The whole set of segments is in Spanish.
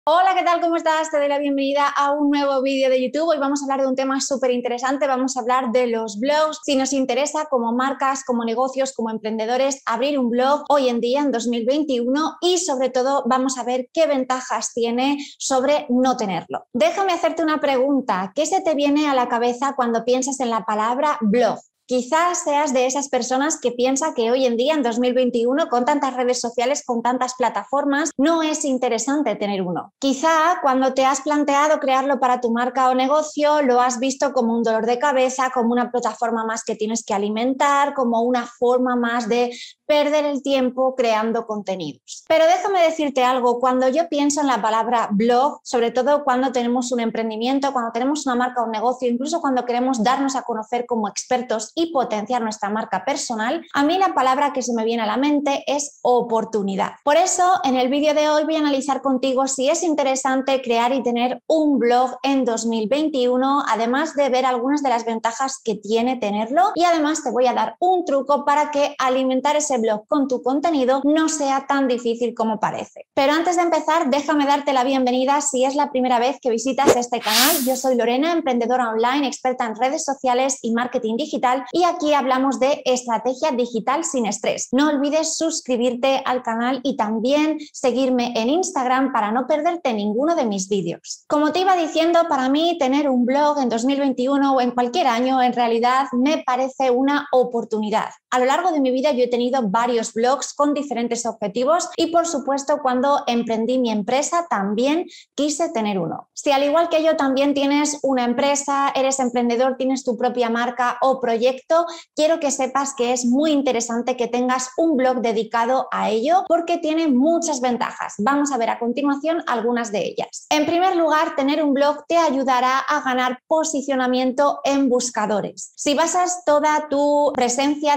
Hola, ¿qué tal? ¿Cómo estás? Te doy la bienvenida a un nuevo vídeo de YouTube. Hoy vamos a hablar de un tema súper interesante. Vamos a hablar de los blogs. Si nos interesa como marcas, como negocios, como emprendedores, abrir un blog hoy en día, en 2021, y sobre todo vamos a ver qué ventajas tiene sobre no tenerlo. Déjame hacerte una pregunta. ¿Qué se te viene a la cabeza cuando piensas en la palabra blog? Quizás seas de esas personas que piensa que hoy en día, en 2021, con tantas redes sociales, con tantas plataformas, no es interesante tener uno. Quizá cuando te has planteado crearlo para tu marca o negocio, lo has visto como un dolor de cabeza, como una plataforma más que tienes que alimentar, como una forma más de perder el tiempo creando contenidos. Pero déjame decirte algo, cuando yo pienso en la palabra blog, sobre todo cuando tenemos un emprendimiento, cuando tenemos una marca o un negocio, incluso cuando queremos darnos a conocer como expertos y potenciar nuestra marca personal, a mí la palabra que se me viene a la mente es oportunidad. Por eso, en el vídeo de hoy voy a analizar contigo si es interesante crear y tener un blog en 2021, además de ver algunas de las ventajas que tiene tenerlo, y además te voy a dar un truco para que alimentar ese blog con tu contenido no sea tan difícil como parece. Pero antes de empezar, déjame darte la bienvenida si es la primera vez que visitas este canal. Yo soy Lorena, emprendedora online, experta en redes sociales y marketing digital, y aquí hablamos de estrategia digital sin estrés. No olvides suscribirte al canal y también seguirme en Instagram para no perderte ninguno de mis vídeos. Como te iba diciendo, para mí tener un blog en 2021 o en cualquier año en realidad me parece una oportunidad. A lo largo de mi vida yo he tenido varios blogs con diferentes objetivos y por supuesto cuando emprendí mi empresa también quise tener uno. Si al igual que yo también tienes una empresa, eres emprendedor, tienes tu propia marca o proyecto, quiero que sepas que es muy interesante que tengas un blog dedicado a ello porque tiene muchas ventajas. Vamos a ver a continuación algunas de ellas. En primer lugar, tener un blog te ayudará a ganar posicionamiento en buscadores. Si basas toda tu presencia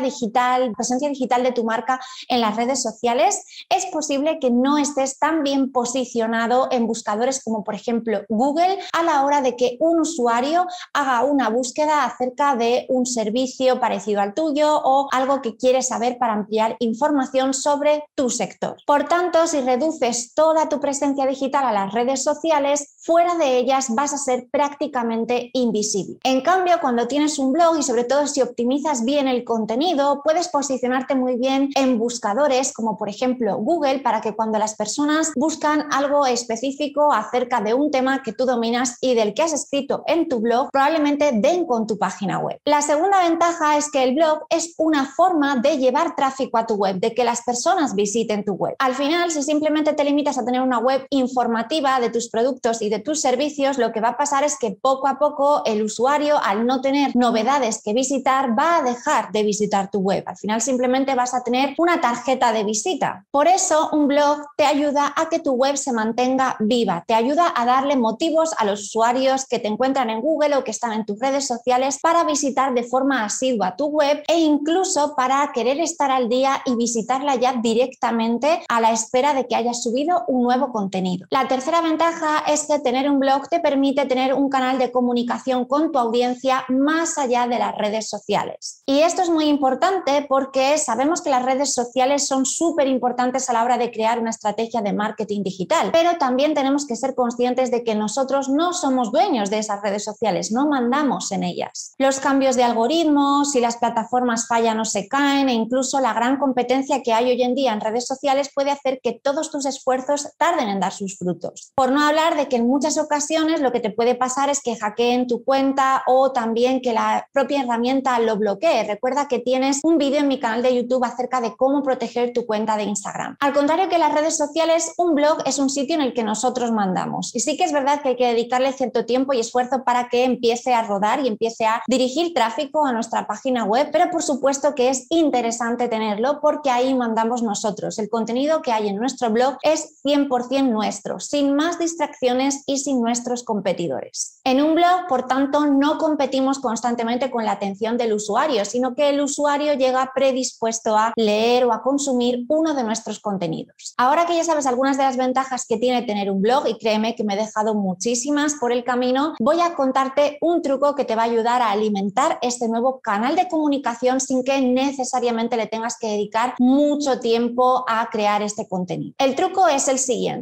digital de tu marca en las redes sociales, es posible que no estés tan bien posicionado en buscadores como por ejemplo Google a la hora de que un usuario haga una búsqueda acerca de un servicio parecido al tuyo o algo que quiere saber para ampliar información sobre tu sector. Por tanto, si reduces toda tu presencia digital a las redes sociales, fuera de ellas vas a ser prácticamente invisible. En cambio, cuando tienes un blog y sobre todo si optimizas bien el contenido, puedes posicionarte muy bien en buscadores como por ejemplo Google para que cuando las personas buscan algo específico acerca de un tema que tú dominas y del que has escrito en tu blog, probablemente den con tu página web. La segunda ventaja es que el blog es una forma de llevar tráfico a tu web, de que las personas visiten tu web. Al final, si simplemente te limitas a tener una web informativa de tus productos y de tus servicios, lo que va a pasar es que poco a poco el usuario, al no tener novedades que visitar, va a dejar de visitar tu web. Al final simplemente vas a tener una tarjeta de visita. Por eso un blog te ayuda a que tu web se mantenga viva, te ayuda a darle motivos a los usuarios que te encuentran en Google o que están en tus redes sociales para visitar de forma asidua tu web e incluso para querer estar al día y visitarla ya directamente a la espera de que hayas subido un nuevo contenido. La tercera ventaja es que tener un blog te permite tener un canal de comunicación con tu audiencia más allá de las redes sociales. Y esto es muy importante porque sabemos que las redes sociales son súper importantes a la hora de crear una estrategia de marketing digital, pero también tenemos que ser conscientes de que nosotros no somos dueños de esas redes sociales, no mandamos en ellas. Los cambios de algoritmos, si las plataformas fallan o se caen, e incluso la gran competencia que hay hoy en día en redes sociales puede hacer que todos tus esfuerzos tarden en dar sus frutos. Por no hablar de que en muchas ocasiones lo que te puede pasar es que hackeen tu cuenta o también que la propia herramienta lo bloquee. Recuerda que tienes un vídeo en mi canal de YouTube acerca de cómo proteger tu cuenta de Instagram. Al contrario que las redes sociales, un blog es un sitio en el que nosotros mandamos. Y sí que es verdad que hay que dedicarle cierto tiempo y esfuerzo para que empiece a rodar y empiece a dirigir tráfico a nuestra página web, pero por supuesto que es interesante tenerlo porque ahí mandamos nosotros. El contenido que hay en nuestro blog es 100% nuestro, sin más distracciones y sin nuestros competidores. En un blog, por tanto, no competimos constantemente con la atención del usuario, sino que el usuario llega predispuesto a leer o a consumir uno de nuestros contenidos. Ahora que ya sabes algunas de las ventajas que tiene tener un blog, y créeme que me he dejado muchísimas por el camino, voy a contarte un truco que te va a ayudar a alimentar este nuevo canal de comunicación sin que necesariamente le tengas que dedicar mucho tiempo a crear este contenido. El truco es el siguiente.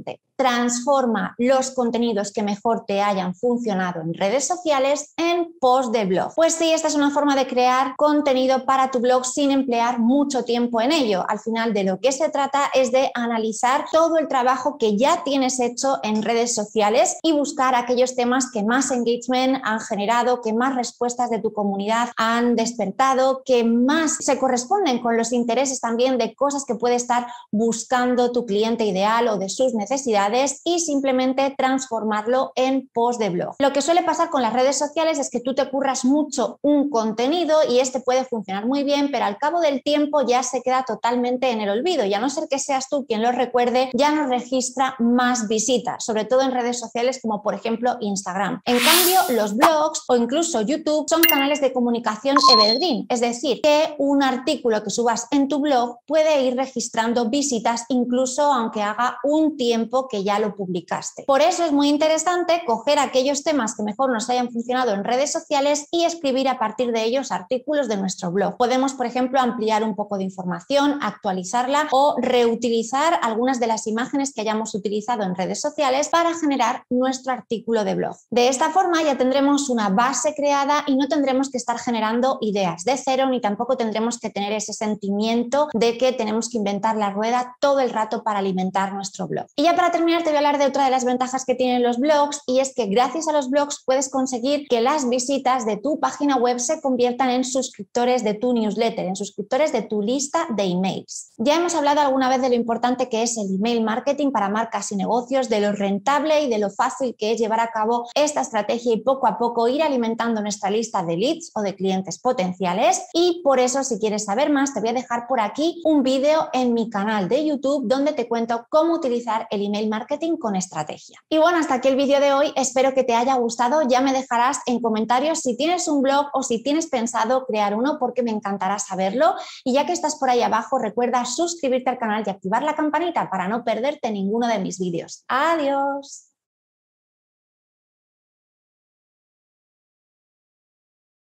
transforma los contenidos que mejor te hayan funcionado en redes sociales en post de blog. Pues sí, esta es una forma de crear contenido para tu blog sin emplear mucho tiempo en ello. Al final, de lo que se trata es de analizar todo el trabajo que ya tienes hecho en redes sociales y buscar aquellos temas que más engagement han generado, que más respuestas de tu comunidad han despertado, que más se corresponden con los intereses también de cosas que puede estar buscando tu cliente ideal o de sus necesidades, y simplemente transformarlo en post de blog. Lo que suele pasar con las redes sociales es que tú te curras mucho un contenido y este puede funcionar muy bien, pero al cabo del tiempo ya se queda totalmente en el olvido, y a no ser que seas tú quien lo recuerde, ya no registra más visitas, sobre todo en redes sociales como por ejemplo Instagram. En cambio, los blogs o incluso YouTube son canales de comunicación evergreen, es decir, que un artículo que subas en tu blog puede ir registrando visitas incluso aunque haga un tiempo que ya lo publicaste. Por eso es muy interesante coger aquellos temas que mejor nos hayan funcionado en redes sociales y escribir a partir de ellos artículos de nuestro blog. Podemos, por ejemplo, ampliar un poco de información, actualizarla o reutilizar algunas de las imágenes que hayamos utilizado en redes sociales para generar nuestro artículo de blog. De esta forma ya tendremos una base creada y no tendremos que estar generando ideas de cero, ni tampoco tendremos que tener ese sentimiento de que tenemos que inventar la rueda todo el rato para alimentar nuestro blog. Y ya para terminar te voy a hablar de otra de las ventajas que tienen los blogs, y es que gracias a los blogs puedes conseguir que las visitas de tu página web se conviertan en suscriptores de tu newsletter, en suscriptores de tu lista de emails. Ya hemos hablado alguna vez de lo importante que es el email marketing para marcas y negocios, de lo rentable y de lo fácil que es llevar a cabo esta estrategia y poco a poco ir alimentando nuestra lista de leads o de clientes potenciales. Y por eso, si quieres saber más, te voy a dejar por aquí un vídeo en mi canal de YouTube donde te cuento cómo utilizar el email marketing con estrategia. Y bueno, hasta aquí el vídeo de hoy. Espero que te haya gustado. Ya me dejarás en comentarios si tienes un blog o si tienes pensado crear uno, porque me encantará saberlo. Y ya que estás por ahí abajo, recuerda suscribirte al canal y activar la campanita para no perderte ninguno de mis vídeos. ¡Adiós!